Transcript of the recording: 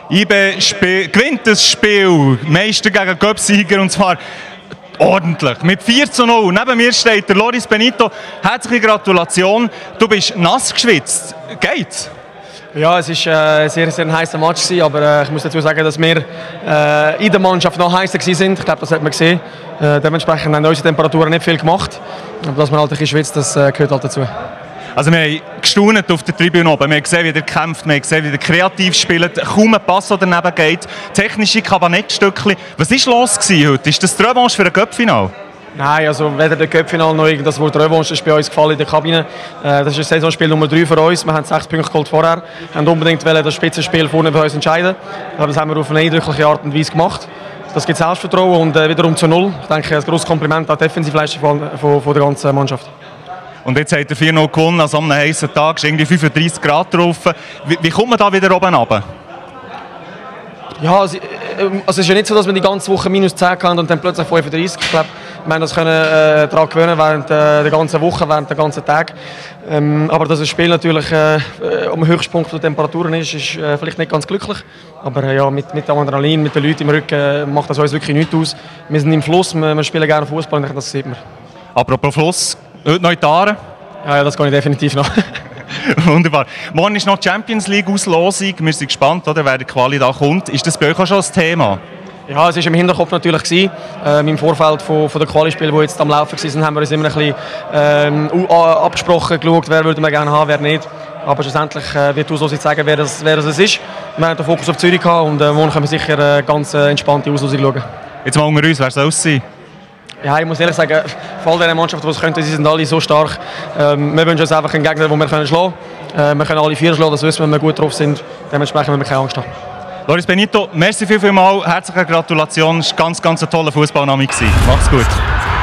IB gewinnt das Spiel, Meister gegen Cup-Sieger, und zwar ordentlich, mit 4:0. Neben mir steht der Loris Benito. Herzliche Gratulation, du bist nass geschwitzt. Geht's? Ja, es war ein sehr heißer Match, aber ich muss dazu sagen, dass wir in der Mannschaft noch heißer waren. Ich glaube, das hat man gesehen. Dementsprechend haben unsere Temperaturen nicht viel gemacht. Aber dass man halt ein bisschen schwitzt, das gehört halt dazu. Also wir haben gestaunt auf der Tribüne oben. Wir haben gesehen, wie er kämpft, wir haben gesehen, wie er kreativ spielt. Kaum ein Pass, der daneben geht. Technische Kabanettstückchen. Was war los heute? Ist das die Revanche für ein Cup-Final? Nein, also weder der Cup-Final noch das Wort Revanche ist bei uns gefallen in der Kabine. Das ist das Saisonspiel Nummer 3 für uns. Wir haben 6 Punkte geholt vorher. Wir haben unbedingt das Spitzenspiel vorne für uns entscheiden. Aber das haben wir auf eine eindrückliche Art und Weise gemacht. Das gibt Selbstvertrauen und wiederum zu 0. Ich denke, ein grosses Kompliment an die Defensivleistung von der ganzen Mannschaft. Und jetzt hat er 4:0 gewonnen an so einem heißen Tag. Es ist irgendwie 35 Grad drauf. Wie kommt man da wieder oben runter? Ja, also es ist ja nicht so, dass wir die ganze Woche -10 hatten und dann plötzlich 35. Ich glaube, wir haben das daran gewöhnen während der ganzen Woche, während der ganzen Tag. Aber dass das Spiel natürlich am Höchstpunkt der Temperaturen ist vielleicht nicht ganz glücklich. Aber ja, mit dem Adrenalin, mit den Leuten im Rücken macht das uns wirklich nichts aus. Wir sind im Fluss, wir spielen gerne Fußball und das sieht man. Apropos Fluss, heute noch in die Aare? Ja, das kann ich definitiv noch. Wunderbar. Morgen ist noch die Champions League Auslosung. Wir sind gespannt, oder, wer der Quali da kommt. Ist das bei euch auch schon ein Thema? Ja, es war im Hinterkopf natürlich gewesen. Im Vorfeld von der Quali-Spiele, die jetzt am Laufen waren, haben wir uns immer ein bisschen abgesprochen, geschaut, wer würde man gerne haben, wer nicht. Aber schlussendlich wird die Auslosung zeigen, wer das ist. Wir haben den Fokus auf Zürich gehabt und morgen können wir sicher eine ganz entspannte Auslosung schauen. Jetzt mal unter uns, wer soll es sein? Ja, ich muss ehrlich sagen, von all diesen Mannschaften, die es könnten, sie sind alle so stark. Wir wünschen uns einfach einen Gegner, den wir schlagen können. Wir können alle 4 schlagen, das wissen wir, wenn wir gut drauf sind. Dementsprechend müssen wir keine Angst haben. Loris Benito, merci vielmals, herzliche Gratulation. Es war ganz ein toller Fußballname. Mach's gut.